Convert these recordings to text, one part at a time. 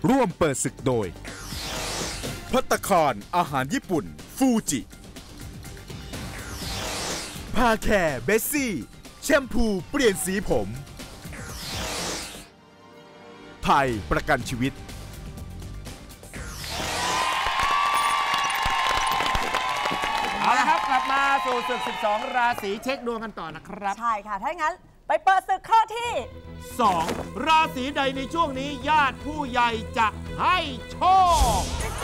ร่วมเปิดศึกโดยภัตตาคารอาหารญี่ปุ่นฟูจิพาแคร์เบสซี่แชมพูเปลี่ยนสีผมไทยประกันชีวิตเอาละครับกลับมาสู่ศึก12ราศีเช็คดวงกันต่อนะครับใช่ค่ะถ้าอย่างนั้นไปเปิดศึกข้อที่ 2ราศีใดในช่วงนี้ญาติผู้ใหญ่จะให้โชค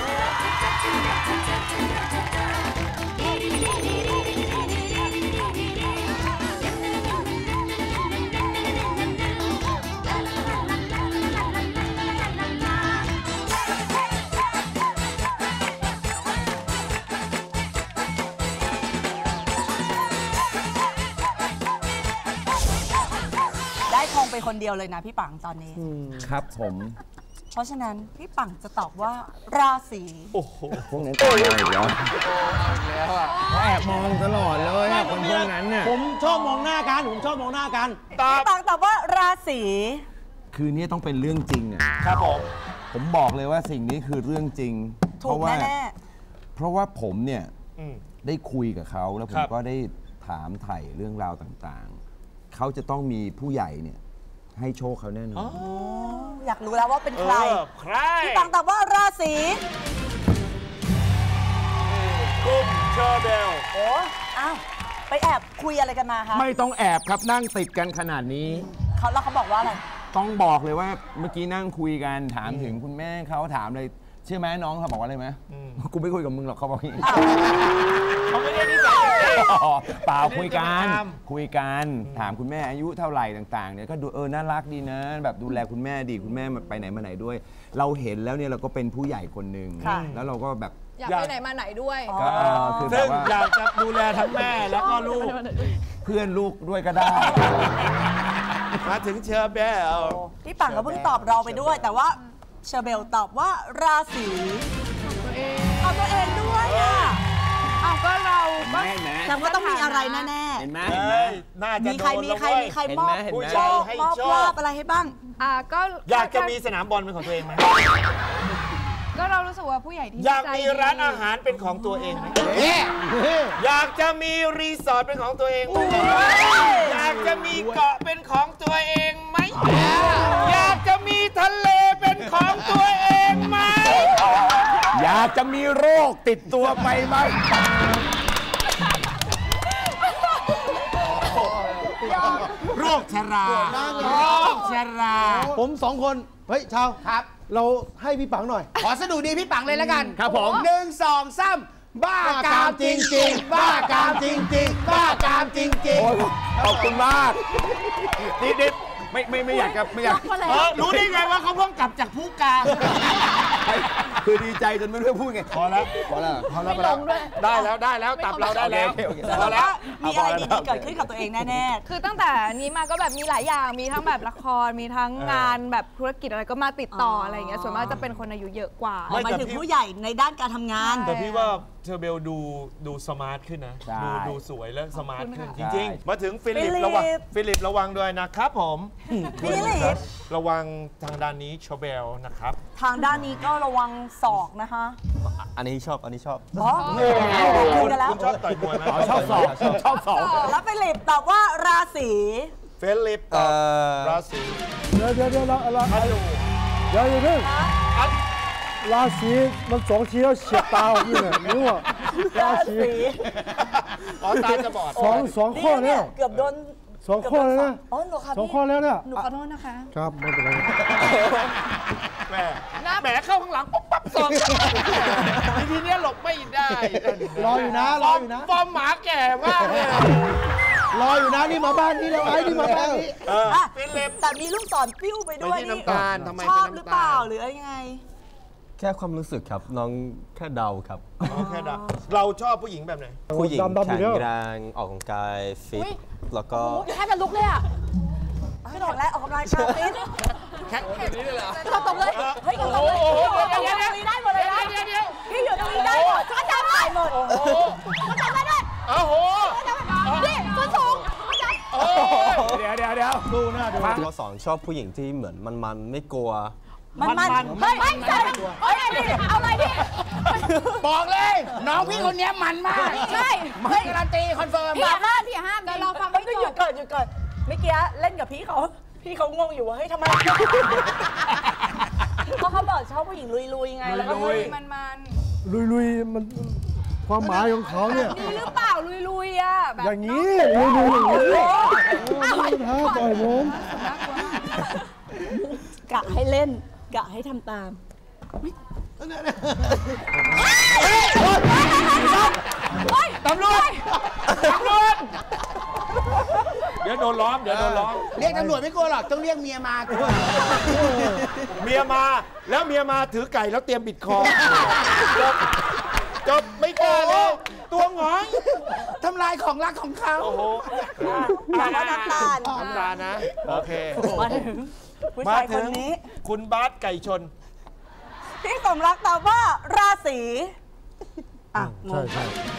ได้ทองไปคนเดียวเลยนะพี่ปังตอนนี้ครับผมเพราะฉะนั้นพี่ปังจะตอบว่าราศีโอ้โหพวกนั้นตายแล้วแล้วแอบมองตลอดเลยคนพวกนั้นเนี่ยผมชอบมองหน้ากันพี่ปังตอบว่าราศีคือนี่ต้องเป็นเรื่องจริงอ่ะครับผมบอกเลยว่าสิ่งนี้คือเรื่องจริงเพราะว่าผมเนี่ยได้คุยกับเขาแล้วผมก็ได้ถามไถ่เรื่องราวต่างๆเขาจะต้องมีผู้ใหญ่เนี่ยให้โชคเขาแน่นอนอยากรู้แล้วว่าเป็นใครพี่ปังตอบว่าราศีกุมเชอร์เบลโอ้อ้าวไปแอบคุยอะไรกันมาคะไม่ต้องแอบครับนั่งติดกันขนาดนี้แล้วเขาบอกว่าอะไรต้องบอกเลยว่าเมื่อกี้นั่งคุยกันถามถึงคุณแม่เขาถามเลยเชื่อไหมน้องเขาบอกว่าอะไรไหมกูไม่คุยกับมึงหรอกเขาบอกอย่างนี้เขาไม่ได้นิสัยเปล่าคุยกันถามคุณแม่อายุเท่าไหร่ต่างๆเนี่ยก็ดูน่ารักดีนะแบบดูแลคุณแม่ดีคุณแม่ไปไหนมาไหนด้วยเราเห็นแล้วเนี่ยเราก็เป็นผู้ใหญ่คนหนึ่งแล้วเราก็แบบอยากไปไหนมาไหนด้วยคือแบบว่าอยากจะดูแลทั้งแม่แล้วก็ลูกเพื่อนลูกด้วยก็ได้มาถึงเชอร์เบลพี่ปังก็เพิ่งตอบเราไปด้วยแต่ว่าเชอร์เบลตอบว่าราศีเอาตัวเองด้วยอ่ะก็เราแต่ว่าต้องมีอะไรแน่ๆเห็นไหมน่าจะมีใครมอบผู้โชคมอบลาภอะไรให้บ้างก็อยากจะมีสนามบอลเป็นของตัวเองไหมก็เรารู้สึกว่าผู้ใหญ่ที่อยากมีร้านอาหารเป็นของตัวเองไหมอยากจะมีรีสอร์ทเป็นของตัวเองไหมอยากจะมีเกาะเป็นของตัวเองไหมอยากจะมีทะเลเป็นของตัวเองไหมอยากจะมีโรคติดตัวไปไหมโรคชราผม2 คนเฮ้ยชาวครับเราให้พี่ปังหน่อยขอสะดุดีพี่ปังเลยแล้วกันครับผม 1 2 3บ้ากามจริงๆบ้ากามจริงๆบ้ากามจริงๆขอบคุณมากนิดไม่อยากรู้ได้ไงว่าเขาเพิ่งกลับจากภูกาคือดีใจจนไม่รู้พูดไงพอแล้วได้แล้วตับเราได้แล้วพอแล้วมีอะไรดีๆเกิดขึ้นกับตัวเองแน่ๆคือตั้งแต่นี้มาก็แบบมีหลายอย่างมีทั้งแบบละครมีทั้งงานแบบธุรกิจอะไรก็มาติดต่ออะไรอย่างเงี้ยส่วนมากจะเป็นคนอายุเยอะกว่าหมายถึงผู้ใหญ่ในด้านการทำงานแต่พี่ว่าเชอร์เบลดูสมาร์ทขึ้นนะดูสวยและสมาร์ทขึ้นจริงๆมาถึงฟิลิประวังด้วยนะครับผมระวังทางด้านนี้เชอร์เบลนะครับทางด้านนี้ก็ระวังศอกนะคะอันนี้ชอบคุณชอบต่อยมวยไหมชอบศอกแล้วฟิลิปตอบว่าราศีฟิลิปตอบราศีเดี๋ยวราศีมัน2 ทีแล้วเฉียบตาอยู่เนี่ยรู้ว่าราศีตาจะบอด 2 ข้อเนี่ยเกือบโดน 2 ข้อแล้วนะ2 ข้อแล้วเนี่ยหนูขอโทษนะคะครับไม่เป็นไรแหมเข้าข้างหลังปุ๊บปั๊บสองทีนี้หลบไม่ได้รออยู่นะฟอร์มหมาแก่มากเลยรออยู่นะนี่มาบ้านนี้แล้วนี่มาบ้านนี้แต่มีลูกศรปิ้วไปด้วยนี่ชอบหรือเปล่าหรือยังไงแค่ความรู้สึกครับน้องแค่เดาครับแค่เดาเราชอบผู้หญิงแบบไหนผู้หญิงแข็งแรงออกกำลังกายฟิตแล้วก็แค่จะลุกเลยอ่ะไม่ถอดแล้วออกกำลังกายฟิตแข็งแบบนี้เลยเหรอตบเลยเฮ้ยตบเลยพี่ได้หมดเลยนะพี่อยู่ตรงนี้ได้หมดเขาจำได้หมดเขาจำได้ด้วยโอ้โหนี่ตัวสูงเดี๋ยวดูหน้าดูเขาสอนชอบผู้หญิงที่เหมือนมันไม่กลัวมันเฮ้ยใส่เอาอะไรดิเอาอะไรดิบอกเลยน้องพี่คนนี้มันมากใช่ไม่การันตีคอนเฟิร์มพี่อย่าห้ามเดี๋ยวรอฟังให้จหยุบดก่อนเมื่อกี้เล่นกับพี่เขางงอยู่ว่าเฮ้ยทำไมเพราะเขาบอกชอบผู้หญิงลุยๆไงแล้วก็มันลุยๆมันความหมายของเขาเนี่ยนี่หรือเปล่าลุยๆอ่ะแบบอย่างนี้ลุยๆอย่างนี้ท้าต่อยผมกะให้เล่นกะให้ทำตามตำรวจเดี๋ยวโดนล้อมเรียกตำรวจไม่กลัวหรอกต้องเรียกเมียมาตัวเมียมาแล้วเมียมาถือไก่แล้วเตรียมบิดคอจบไม่กล้าเลยตัวหงอยทำลายของรักของเขาโอ้โหน้ำตาลน้ำตาลนะ โอเคมาถึงผู้ชายคนนี้คุณบาสไก่ชนพี่สมรักตอบว่าราศีอ่ะงงใช่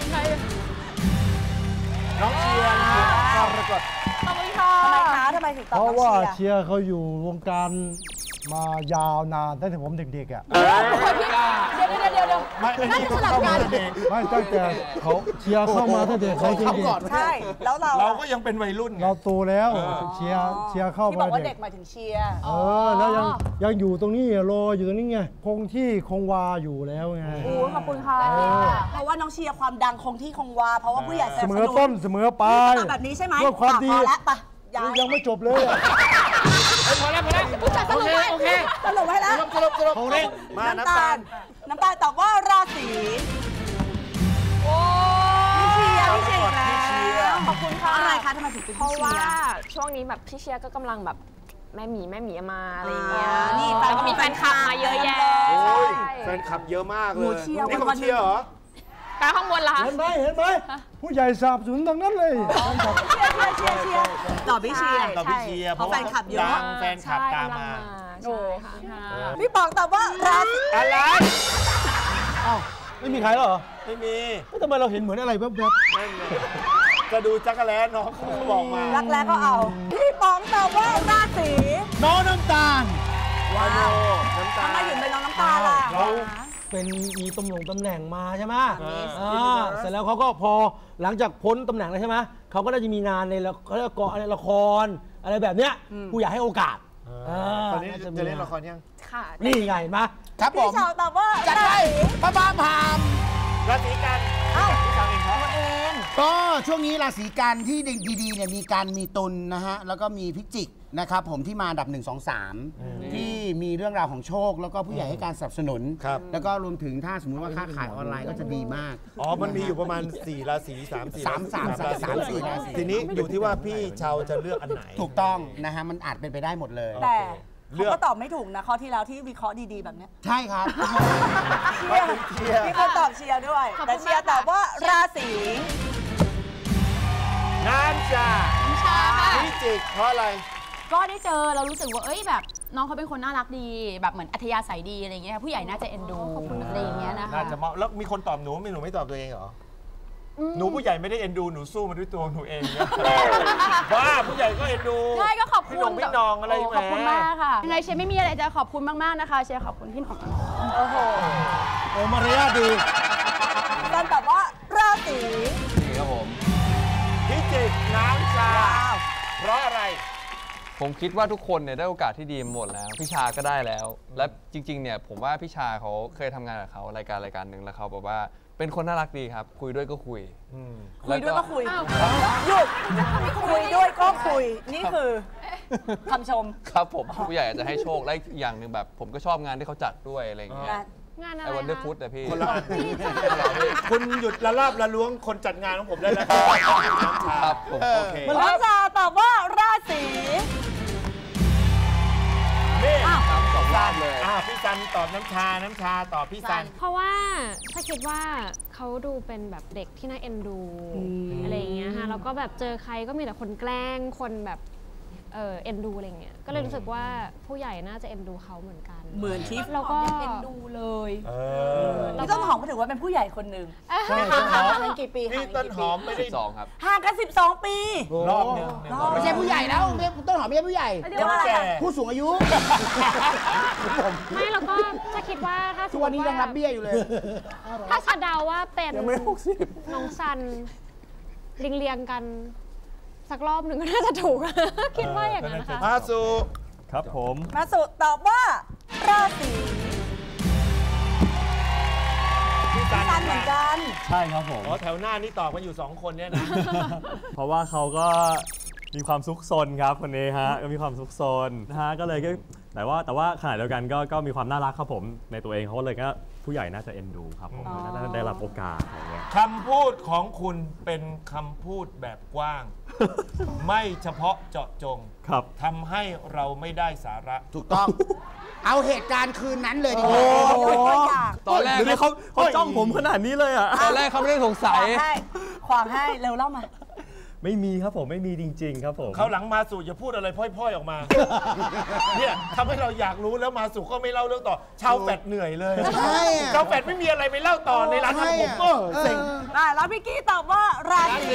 น้องเชียร์กรกฎขอบคุณค่ะทำไมถึงตอบเพราะน้องว่าเชียร์เชียร์เขาอยู่วงการมายาวนานตั้งแต่ผมเด็กๆอ่ะเดี๋ยวไม่น่าจะสลับกันไม่ตั้งแต่เขาเชียร์เข้ามาตั้งแต่เขาเด็กใช่แล้วเราเราก็ยังเป็นวัยรุ่นๆไงเราโตแล้วเชียร์เข้าที่บมาอกว่าเด็เด็กกหมายถึงเชียร์แล้วยังอยู่ตรงนี้รออยู่ตรงนี้ไงคงที่คงวาอยู่แล้วไงขอบคุณค่ะเพราะว่าน้องเชียร์ความดังคงที่คงวาเพราะว่าผู้ใหญ่สเสนับมสอนุต้นนเสมอปลายแบบนี้ใช่ไหมเพื่อความดีพอแล้วปะย้ายยังไม่จบเลยอะพอแล้วโอเคสรุปให้แล้วสรุปมาน้ำน้ำตาตาลลน้ำตาลตอบว่าราศีพี่เชียร์แล้วขอบคุณค่ะอะไรคะทำไมถึงเป็นเพพี่ราะเชีว่ายร์ช่วงนี้แบบพี่เชียร์ก็กำลังแบบแม่หมีมาอะไรอย่างเงี้ยนี่แล้วก็มีแฟนคลับมาเยอะแยะโอ้ยใช่แฟนคลับเยอะมากเลยเชียร์นี่วัเขานๆเชียร์เหรอไปข้างบนละคะเห็นไหมผู้ใหญ่สาบสูญทั้งนั้นเลยเชียร์ตอบพี่เชียร์ต่อพี่เชียร์เพราะแฟนคลับเยอะดังแฟนคลับตามมาใช่ค่ะพี่ปองตอบว่าราศีอะไรไม่มีใครแล้วเหรอไม่มีทำไมเราเห็นเหมือนอะไรแวบนั่นไงก็ดูจักรแล้น้องเขาบอกมารักแร้ก็เอา พี่ปองตอบว่าราศีๆน้องน้ำตาลว้าวน้ำตาลทำไมถึงเป็นน้องน้ำตาลล่ะเขาเป็นมีตำแหน่งมาใช่ไหมเสร็จแล้วเขาก็พอหลังจากพ้นตำแหน่งแล้วใช่ไหมเขาก็น่าจะมีงานในเขาเรียกว่าละครอะไรแบบเนี้ยผู้ใหญ่ให้โอกาสตอนนี้จะเล่นละครยังค่ะนี่ไงเห็นไหมครับผพี่มชาวตอบว่าจัดไปพระบ้าพามราศีกันเอ้าพี่ชาวเองครับตัวเองก็ช่วงนี้ราศีกันที่ดีๆเนี่ยมีการมีตุลนะฮะแล้วก็มีพิจิกนะครับผมที่มาอันดับ 1 2 3 ที่มีเรื่องราวของโชค แล้วก็ผู้ใหญ่ให้การสนับสนุนครับแล้วก็รวมถึงถ้าสมมุติว่าค้าขายออนไลน์ก็จะดีมากอ๋อ มันมีอยู่ประมาณ 4 ราศี3 4 สามสี่ราศีทีนี้อยู่ที่ว่าพี่ชาวจะเลือกอันไหนถูกต้องนะฮะมันอาจเป็นไปได้หมดเลยแต่เลือกเขาก็ตอบไม่ถูกนะข้อที่แล้วที่วิเคราะห์ดีๆแบบเนี้ยใช่ครับเชียร์มีคนตอบเชียร์ด้วย แต่เชียร์ตอบว่าราศีน้ำชาพิจิกเพราะอะไรก็ได้เจอเรารู้สึกว่าเอ้ยแบบน้องเขาเป็นคนน่ารักดีแบบเหมือนอัธยาศัยดีอะไรอย่างเงี้ยผู้ใหญ่น่าจะเอ็นดูอะไรอย่างเงี้ยนะคะน่าจะเหมาะแล้วมีคนตอบหนูไม่หนูไม่ตอบตัวเองเหรอ หนูผู้ใหญ่ไม่ได้เอ็นดูหนูสู้มันด้วยตัวหนูเองเนี่ยบ้าผู้ใหญ่ก็เอ็นดูใช่ก็ขอบคุณพี่น้องอะไรขอบคุณมากค่ะยังไงเชียร์ไม่มีอะไรจะขอบคุณมากๆนะคะเชียร์ขอบคุณพี่หนองโอ้โหโอ้มารยาทดีตอนตอบว่าราศีนี่ครับผมพิจิกน้ำชาเพราะอะไรผมคิดว่าทุกคนเนี่ยได้โอกาสที่ดีหมดแล้วพี่ชาก็ได้แล้ว และจริงๆเนี่ยผมว่าพี่ชาเขาเคยทำงานกับเขารายการหนึ่งแล้วเขาบอกว่าเป็นคนน่ารักดีครับ คุยด้วยก็คุยคุยด้วยก็คุยหยุดคุยด้วยก็คุย นี่คือคำชมครับผมผู้ใหญ่อาจจะให้โชคและอีกอย่างหนึ่งแบบผมก็ชอบงานที่เขาจัดด้วยอะไรอย่างเงี้ยงานอะไรไอ้วันเดอร์คะฟู้ดแต่พี่คนละอันคุณหยุดละลาบละล้วงคนจัดงานของผมได้แล้วครับน้ำชาครับผมโอเคน้ำชาตอบว่าราศีนี่สองรอบเลยพี่ซันตอบน้ำชาตอบพี่ซันเพราะว่าถ้าคิดว่าเขาดูเป็นแบบเด็กที่น่าเอ็นดูอะไรอย่างเงี้ยค่ะแล้วก็แบบเจอใครก็มีแต่คนแกล้งคนแบบเอ็นดูอะไรเงี้ยก็เลยรู้สึกว่าผู้ใหญ่น่าจะเอ็นดูเขาเหมือนกันเหมือนที่แล้วก็เอ็นดูเลยแล้วก็พี่ต้นหอมก็ถือว่าเป็นผู้ใหญ่คนหนึ่งใช่ต้นหอมห่างกันกี่ปีพี่ต้นหอมไม่ได้ 12 ครับห่างกัน12 ปีรอบหนึงไม่ใช่ผู้ใหญ่แล้วต้นหอมไม่ใช่ผู้ใหญ่เรียกว่าอะไรแก่ผู้สูงอายุไม่แล้วก็จะคิดว่าถ้าสทุมกมวันนี้ติยังรับเบี้ยอยู่เลยถ้าชาเดาว่าเป็นน้องซันเรียงกันสักรอบหนึ่งก็น่าจะถูก คิดว่าอย่างนั้นนะคะมาสู่ครับผมมาสุตอบว่าราศีกันเหมือนกันใช่ครับผมอ๋อแถวหน้านี่ตอบกันอยู่2คนเนี่ยนะเพราะว่าเขาก็มีความซุกซนครับคนนี้ฮะก็มีความซุกซนนะฮะก็เลยก็แต่ว่าขณะเดียวกันก็มีความน่ารักครับผมในตัวเองเขาเลยก็ผู้ใหญ่น่าจะเอ็นดูครับผมน่าจะได้รับโอกาสอะไรเงี้ยคำพูดของคุณเป็นคำพูดแบบกว้าง ไม่เฉพาะเจาะจงครับทำให้เราไม่ได้สาระถูกต้อง เอาเหตุการณ์คืนนั้นเลยดีกโอ้ว่ายอยากตอนแรกเดี๋ยวนี้เขาจ้องผมขนาดนี้เลยอ่ะตอนแรกเขาไม่ได้สงขสัยวางให้ขวางให้เร็วเล่ามาไม่มีครับผมไม่มีจริง ๆ ครับผมเขาหลังมาสู่อย่าพูดอะไรพร่อยๆออกมา เนี่ยทำให้เราอยากรู้แล้วมาสู่ก็ไม่เล่าเรื่องต่อ ชาวแฟดเหนื่อยเลยใช่อะชาวแฟดไม่มีอะไรไปเล่าต่อในร้านทำผมใช่อะเซ็งแล้วพี่กี้ตอบว่าราศี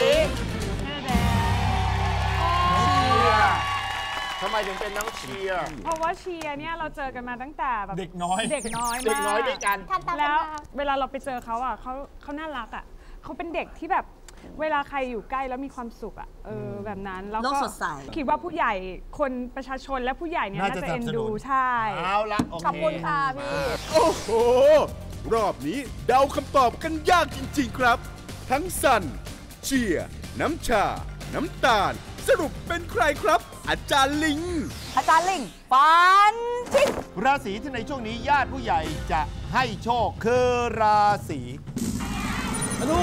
ทำไมถึงเป็นน้องเชียร์เพราะว่าเชียร์เนี่ยเราเจอกันมาตั้งแต่แบบเด็กน้อยเด็กน้อยมากเด็กน้อยด้วยกันแล้วเวลาเราไปเจอเขาอ่ะเขาน่ารักอ่ะเขาเป็นเด็กที่แบบเวลาใครอยู่ใกล้แล้วมีความสุขอ่ะแบบนั้นแล้วโลก็กสดใสคิดว่าผู้ใหญ่คนประชาชนและผู้ใหญ่เนี่ยน่าน่าจะจะเอ็นสนับสนุดูนใช่เอาละโอเคขอบคุณค่ะพี่โอ้โห รอบนี้เดาคำตอบกันยากจริง ๆ ครับ ทั้งสัน เชียร์ น้ำชา น้ำตาล สรุปเป็นใครครับ อาจารย์ลิงอาจารย์ลิงฟันทิ้งราศีที่ในช่วงนี้ญาติผู้ใหญ่จะให้โชคคือราศีธนู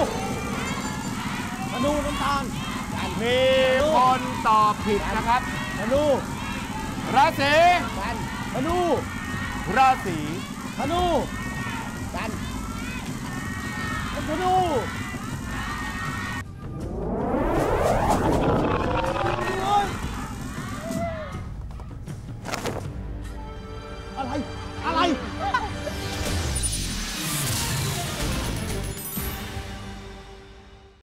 น้ำตาลมีคนตอบผิดนะครับธนูราศีธนูราศีธนูกันธนูอะไร